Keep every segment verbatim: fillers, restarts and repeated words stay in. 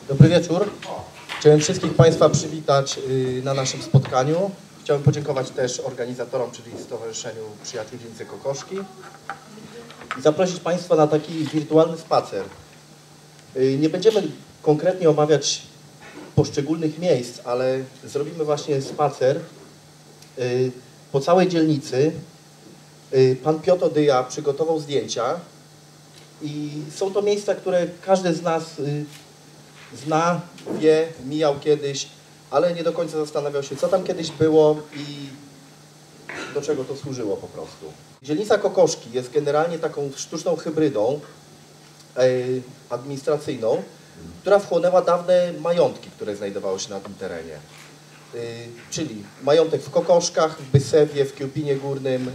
Dobry wieczór. Chciałem wszystkich Państwa przywitać na naszym spotkaniu. Chciałem podziękować też organizatorom, czyli Stowarzyszeniu Przyjaciół Dzielnicy Kokoszki, i zaprosić Państwa na taki wirtualny spacer. Nie będziemy konkretnie omawiać poszczególnych miejsc, ale zrobimy właśnie spacer po całej dzielnicy. Pan Piotr Odyja przygotował zdjęcia i są to miejsca, które każdy z nas zna, wie, mijał kiedyś, ale nie do końca zastanawiał się, co tam kiedyś było i do czego to służyło po prostu. Dzielnica Kokoszki jest generalnie taką sztuczną hybrydą administracyjną, która wchłonęła dawne majątki, które znajdowały się na tym terenie. Czyli majątek w Kokoszkach, w Bysewie, w Kiełpinie Górnym,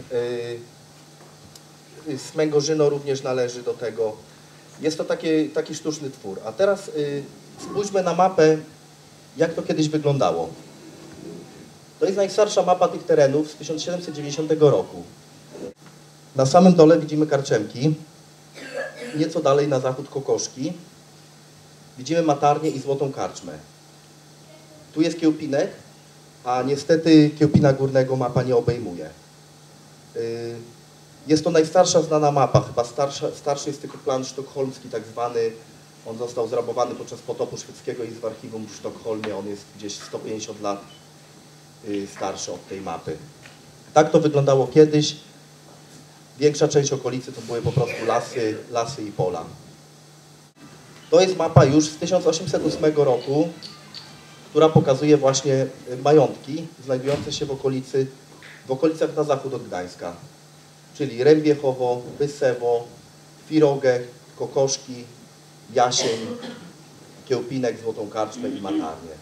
Smęgorzyno również należy do tego. Jest to taki, taki sztuczny twór. A teraz y, spójrzmy na mapę, jak to kiedyś wyglądało. To jest najstarsza mapa tych terenów z tysiąc siedemset dziewięćdziesiątego roku. Na samym dole widzimy Karczemki. Nieco dalej na zachód Kokoszki. Widzimy Matarnię i Złotą Karczmę. Tu jest Kiełpinek, a niestety Kiełpina Górnego mapa nie obejmuje. Y, Jest to najstarsza znana mapa, chyba starsza, starszy jest tylko plan sztokholmski tak zwany. On został zrabowany podczas potopu szwedzkiego i jest w archiwum w Sztokholmie. On jest gdzieś sto pięćdziesiąt lat y, starszy od tej mapy. Tak to wyglądało kiedyś. Większa część okolicy to były po prostu lasy, lasy i pola. To jest mapa już z tysiąc osiemset ósmego roku, która pokazuje właśnie majątki znajdujące się w okolicy, w okolicach na zachód od Gdańska. Czyli Rębiechowo, Bysewo, Firogę, Kokoszki, Jasień, Kiełpinek, Złotą Karczmę i Matarnię.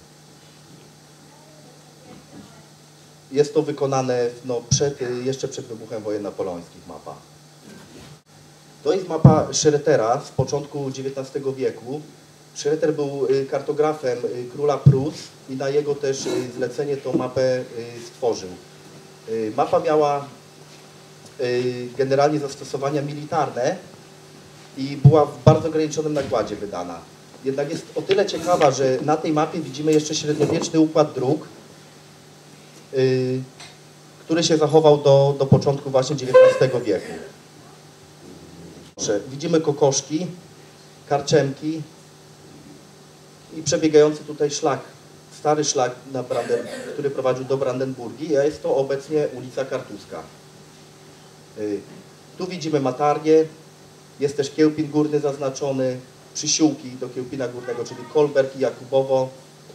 Jest to wykonane no, przed, jeszcze przed wybuchem wojen napoleońskich mapa. To jest mapa Schroettera z początku dziewiętnastego wieku. Schroetter był kartografem króla Prus i na jego też zlecenie tą mapę stworzył. Mapa miała generalnie zastosowania militarne i była w bardzo ograniczonym nakładzie wydana. Jednak jest o tyle ciekawa, że na tej mapie widzimy jeszcze średniowieczny układ dróg, yy, który się zachował do, do początku właśnie dziewiętnastego wieku. Widzimy Kokoszki, Karczemki i przebiegający tutaj szlak, stary szlak, na Branden, który prowadził do Brandenburgii, a jest to obecnie ulica Kartuska. Tu widzimy Matarnię, jest też Kiełpin Górny zaznaczony, przysiłki do Kiełpina Górnego, czyli Kolberg i Jakubowo.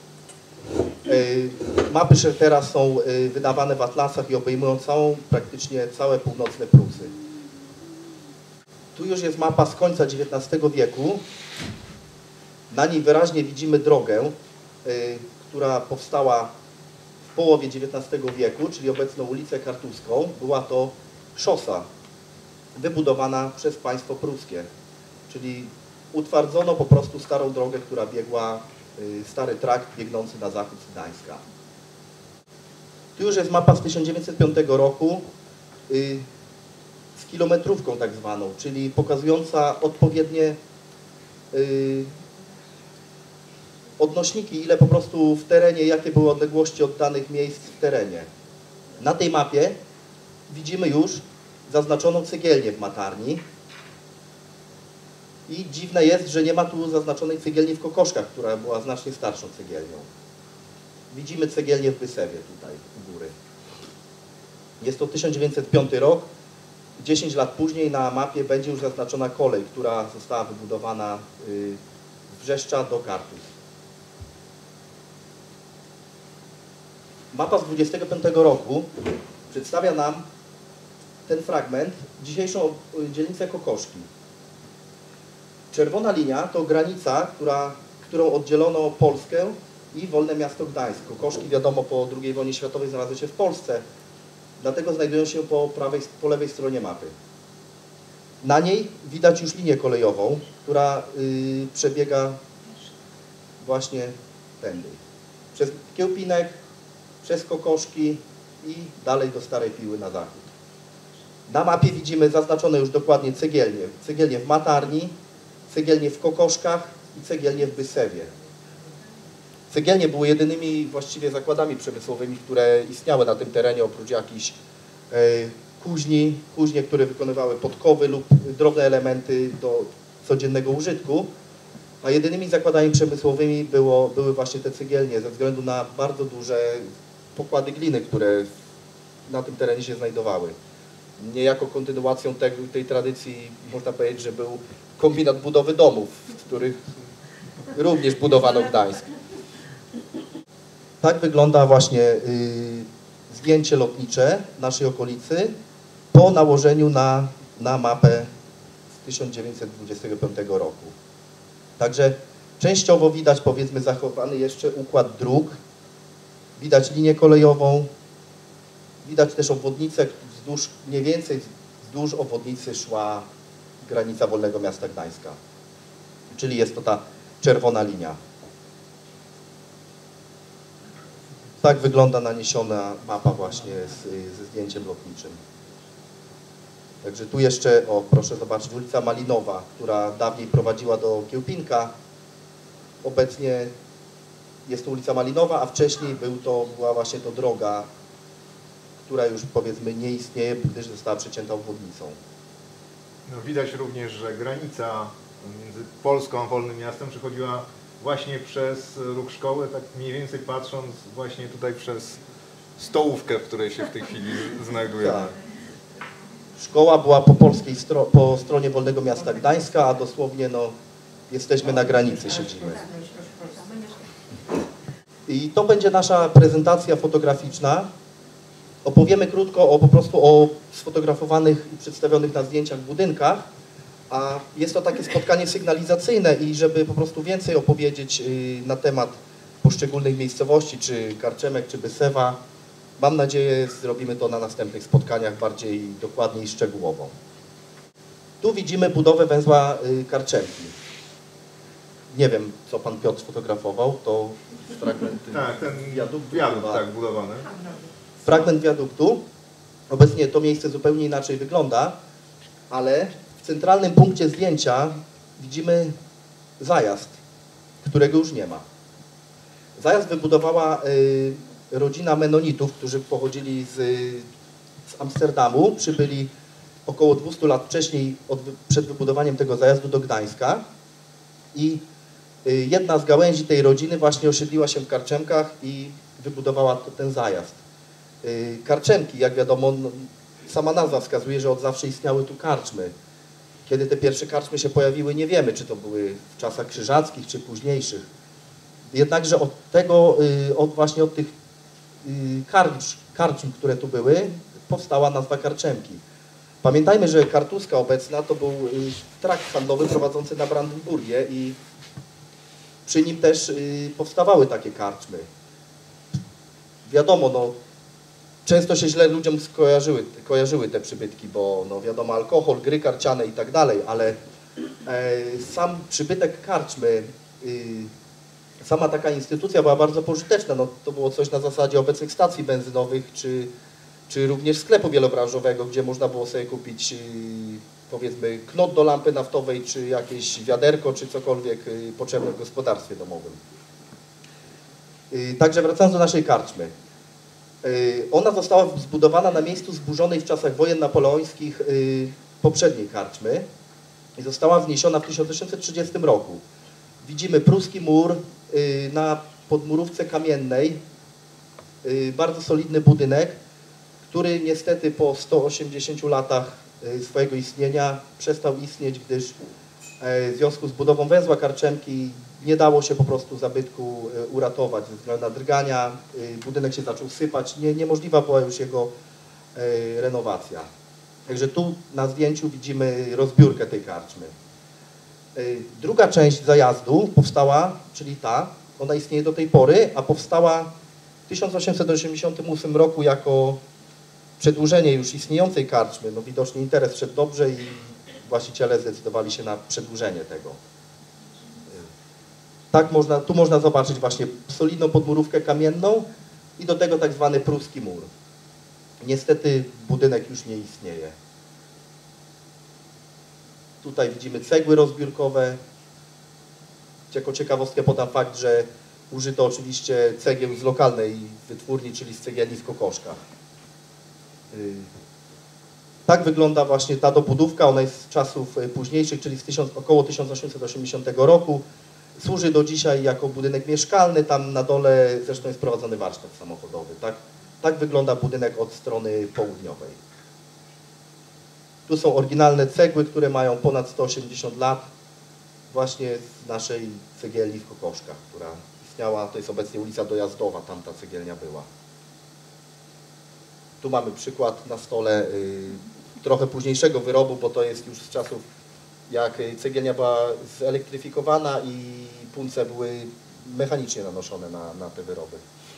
Mapy Schroettera są wydawane w atlasach i obejmują całą, praktycznie całe północne Prusy. Tu już jest mapa z końca dziewiętnastego wieku. Na niej wyraźnie widzimy drogę, która powstała w połowie dziewiętnastego wieku, czyli obecną ulicę Kartuską. Była to szosa wybudowana przez państwo pruskie, czyli utwardzono po prostu starą drogę, która biegła, stary trakt biegnący na zachód z Gdańska. Tu już jest mapa z tysiąc dziewięćset piątego roku z kilometrówką tak zwaną, czyli pokazująca odpowiednie odnośniki, ile po prostu w terenie, jakie były odległości od danych miejsc w terenie. Na tej mapie widzimy już zaznaczoną cegielnię w Matarni i dziwne jest, że nie ma tu zaznaczonej cegielni w Kokoszkach, która była znacznie starszą cegielnią. Widzimy cegielnię w Bysewie tutaj u góry. Jest to tysiąc dziewięćset piąty rok. dziesięć lat później na mapie będzie już zaznaczona kolej, która została wybudowana z Brzeszcza do Kartus. Mapa z dwudziestego piątego roku przedstawia nam ten fragment, dzisiejszą dzielnicę Kokoszki. Czerwona linia to granica, która, którą oddzielono Polskę i wolne miasto Gdańsk. Kokoszki, wiadomo, po drugiej wojnie światowej znalazły się w Polsce, dlatego znajdują się po, prawej, po lewej stronie mapy. Na niej widać już linię kolejową, która yy, przebiega właśnie tędy. Przez Kiełpinek, przez Kokoszki i dalej do Starej Piły na zachód. Na mapie widzimy zaznaczone już dokładnie cegielnie. Cegielnie w Matarni, cegielnie w Kokoszkach i cegielnie w Bysewie. Cegielnie były jedynymi właściwie zakładami przemysłowymi, które istniały na tym terenie, oprócz jakichś e, kuźni, kuźnie, które wykonywały podkowy lub drobne elementy do codziennego użytku, a jedynymi zakładami przemysłowymi było, były właśnie te cegielnie, ze względu na bardzo duże pokłady gliny, które na tym terenie się znajdowały. Niejako kontynuacją tej, tej tradycji można powiedzieć, że był kombinat budowy domów, w których również budowano Gdańsk. Tak wygląda właśnie y, zdjęcie lotnicze naszej okolicy po nałożeniu na, na mapę z tysiąc dziewięćset dwudziestego piątego roku. Także częściowo widać, powiedzmy, zachowany jeszcze układ dróg, widać linię kolejową, widać też obwodnicę, wzdłuż, mniej więcej wzdłuż obwodnicy szła granica Wolnego Miasta Gdańska, czyli jest to ta czerwona linia. Tak wygląda naniesiona mapa właśnie z, ze zdjęciem lotniczym. Także tu jeszcze, o proszę zobaczyć, ulica Malinowa, która dawniej prowadziła do Kiełpinka. Obecnie jest to ulica Malinowa, a wcześniej był to, była właśnie to droga, która już powiedzmy nie istnieje, gdyż została przecięta obwodnicą. No, widać również, że granica między Polską a Wolnym Miastem przechodziła właśnie przez róg szkoły, tak mniej więcej patrząc właśnie tutaj przez stołówkę, w której się w tej chwili znajdujemy. Tak. Szkoła była po polskiej stro po stronie Wolnego Miasta Gdańska, a dosłownie no, jesteśmy na granicy, siedzimy. I to będzie nasza prezentacja fotograficzna. Opowiemy krótko o, po prostu o sfotografowanych i przedstawionych na zdjęciach budynkach, a jest to takie spotkanie sygnalizacyjne i żeby po prostu więcej opowiedzieć na temat poszczególnych miejscowości, czy Karczemek, czy Bysewa, mam nadzieję, zrobimy to na następnych spotkaniach bardziej dokładnie i szczegółowo. Tu widzimy budowę węzła Karczemki. Nie wiem, co pan Piotr sfotografował, to fragmenty tak, ten wiaduktu. Wiadukt, tak, budowany. Fragment wiaduktu. Obecnie to miejsce zupełnie inaczej wygląda, ale w centralnym punkcie zdjęcia widzimy zajazd, którego już nie ma. Zajazd wybudowała y, rodzina menonitów, którzy pochodzili z, z Amsterdamu, przybyli około dwieście lat wcześniej, od, przed wybudowaniem tego zajazdu do Gdańska i y, jedna z gałęzi tej rodziny właśnie osiedliła się w Karczemkach i wybudowała to, ten zajazd. Y, Karczemki, jak wiadomo, no, sama nazwa wskazuje, że od zawsze istniały tu karczmy. Kiedy te pierwsze karczmy się pojawiły, nie wiemy, czy to były w czasach krzyżackich, czy późniejszych. Jednakże od tego, od właśnie od tych karcz, karczm, które tu były, powstała nazwa Karczemki. Pamiętajmy, że Kartuska obecna to był trakt handlowy prowadzący na Brandenburgię i przy nim też powstawały takie karczmy. Wiadomo, no, często się źle ludziom skojarzyły, kojarzyły te przybytki, bo no wiadomo, alkohol, gry karciane i tak dalej, ale e, sam przybytek karczmy, y, sama taka instytucja była bardzo pożyteczna. No, to było coś na zasadzie obecnych stacji benzynowych, czy, czy również sklepu wielobranżowego, gdzie można było sobie kupić y, powiedzmy knot do lampy naftowej, czy jakieś wiaderko, czy cokolwiek y, potrzebne w gospodarstwie domowym. Y, także wracając do naszej karczmy. Ona została zbudowana na miejscu zburzonej w czasach wojen napoleońskich poprzedniej karczmy i została wniesiona w tysiąc osiemset trzydziestym roku. Widzimy pruski mur na podmurówce kamiennej, bardzo solidny budynek, który niestety po stu osiemdziesięciu latach swojego istnienia przestał istnieć, gdyż w związku z budową węzła Karczemki nie dało się po prostu zabytku uratować ze względu na drgania, budynek się zaczął sypać, nie, niemożliwa była już jego renowacja. Także tu na zdjęciu widzimy rozbiórkę tej karczmy. Druga część zajazdu powstała, czyli ta, ona istnieje do tej pory, a powstała w tysiąc osiemset osiemdziesiątym ósmym roku jako przedłużenie już istniejącej karczmy. No widocznie interes szedł dobrze i właściciele zdecydowali się na przedłużenie tego. Tak można, tu można zobaczyć właśnie solidną podmurówkę kamienną i do tego tak zwany pruski mur. Niestety budynek już nie istnieje. Tutaj widzimy cegły rozbiórkowe. Jako ciekawostkę podam fakt, że użyto oczywiście cegieł z lokalnej wytwórni, czyli z cegielni w Kokoszkach. Tak wygląda właśnie ta dobudówka, ona jest z czasów późniejszych, czyli z tysiąc, około tysiąc osiemset osiemdziesiątego roku. Służy do dzisiaj jako budynek mieszkalny, tam na dole zresztą jest prowadzony warsztat samochodowy. Tak, tak wygląda budynek od strony południowej. Tu są oryginalne cegły, które mają ponad sto osiemdziesiąt lat, właśnie z naszej cegielni w Kokoszkach, która istniała, to jest obecnie ulica Dojazdowa, tam ta cegielnia była. Tu mamy przykład na stole y, trochę późniejszego wyrobu, bo to jest już z czasów, jak cegielnia była zelektryfikowana i punce były mechanicznie nanoszone na, na te wyroby.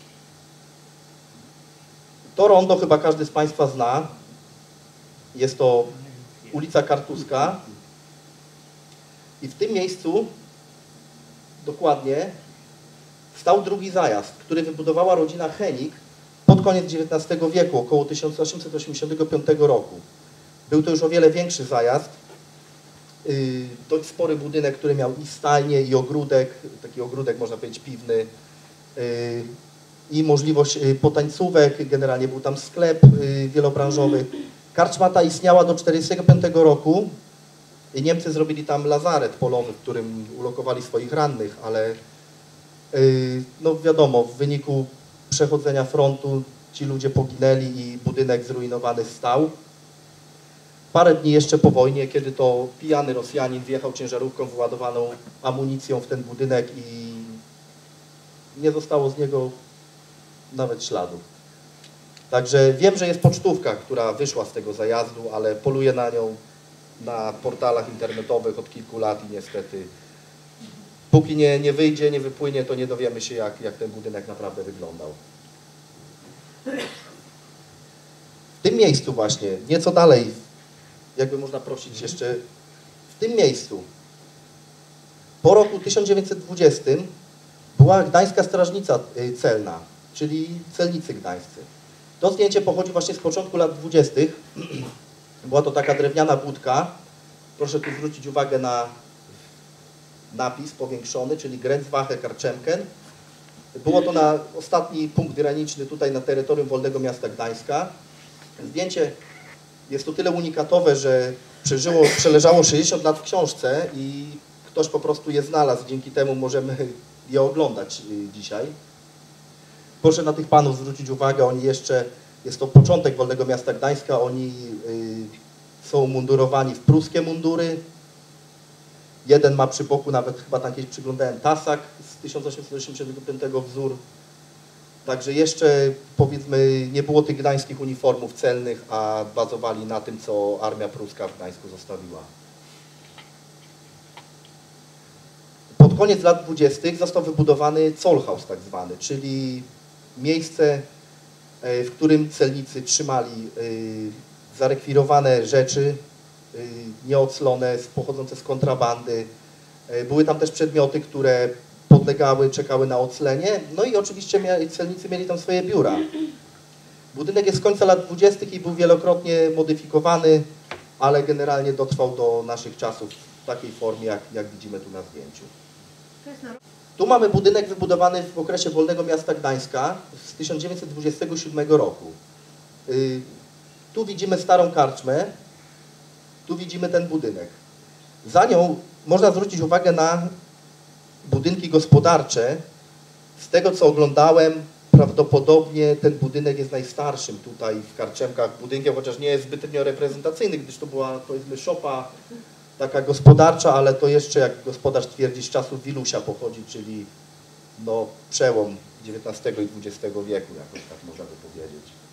To rondo chyba każdy z Państwa zna. Jest to ulica Kartuska i w tym miejscu dokładnie stał drugi zajazd, który wybudowała rodzina Henik pod koniec dziewiętnastego wieku, około tysiąc osiemset osiemdziesiątego piątego roku. Był to już o wiele większy zajazd. Yy, dość spory budynek, który miał i stajnię, i ogródek, taki ogródek można powiedzieć piwny, yy, i możliwość yy, potańcówek, generalnie był tam sklep yy, wielobranżowy. Karczma ta istniała do tysiąc dziewięćset czterdziestego piątego roku i Niemcy zrobili tam lazaret polowy, w którym ulokowali swoich rannych, ale yy, no wiadomo, w wyniku przechodzenia frontu ci ludzie poginęli i budynek zrujnowany stał. Parę dni jeszcze po wojnie, kiedy to pijany Rosjanin wjechał ciężarówką wyładowaną amunicją w ten budynek i nie zostało z niego nawet śladu. Także wiem, że jest pocztówka, która wyszła z tego zajazdu, ale poluję na nią na portalach internetowych od kilku lat i niestety póki nie, nie wyjdzie, nie wypłynie, to nie dowiemy się, jak, jak ten budynek naprawdę wyglądał. W tym miejscu właśnie, nieco dalej, jakby można prosić jeszcze, w tym miejscu po roku tysiąc dziewięćset dwudziestym była Gdańska Strażnica Celna, czyli celnicy gdańscy. To zdjęcie pochodzi właśnie z początku lat dwudziestych. Była to taka drewniana budka. Proszę tu zwrócić uwagę na napis powiększony, czyli Grenzwache Karczemken. Było to na ostatni punkt graniczny tutaj na terytorium Wolnego Miasta Gdańska. Zdjęcie jest to tyle unikatowe, że przeżyło, przeleżało sześćdziesiąt lat w książce i ktoś po prostu je znalazł. Dzięki temu możemy je oglądać dzisiaj. Proszę na tych panów zwrócić uwagę, oni jeszcze, jest to początek Wolnego Miasta Gdańska, oni y, są mundurowani w pruskie mundury. Jeden ma przy boku nawet, chyba tam kiedyś przyglądałem, tasak z tysiąc osiemset osiemdziesiątego piątego wzór. Także jeszcze, powiedzmy, nie było tych gdańskich uniformów celnych, a bazowali na tym, co armia pruska w Gdańsku zostawiła. Pod koniec lat dwudziestych został wybudowany Zollhaus tak zwany, czyli miejsce, w którym celnicy trzymali zarekwirowane rzeczy, nieoclone, pochodzące z kontrabandy. Były tam też przedmioty, które podlegały, czekały na oclenie, no i oczywiście celnicy mieli tam swoje biura. Budynek jest z końca lat dwudziestych i był wielokrotnie modyfikowany, ale generalnie dotrwał do naszych czasów w takiej formie, jak, jak widzimy tu na zdjęciu. Tu mamy budynek wybudowany w okresie Wolnego Miasta Gdańska z tysiąc dziewięćset dwudziestego siódmego roku. Yy, tu widzimy starą karczmę, tu widzimy ten budynek. Za nią można zwrócić uwagę na budynki gospodarcze. Z tego, co oglądałem, prawdopodobnie ten budynek jest najstarszym tutaj w Karczemkach budynkiem, chociaż nie jest zbytnio reprezentacyjny, gdyż to była, powiedzmy, szopa taka gospodarcza, ale to jeszcze, jak gospodarz twierdzi, z czasów Wilusia pochodzi, czyli no, przełom dziewiętnastego i dwudziestego wieku, jakoś tak można by powiedzieć.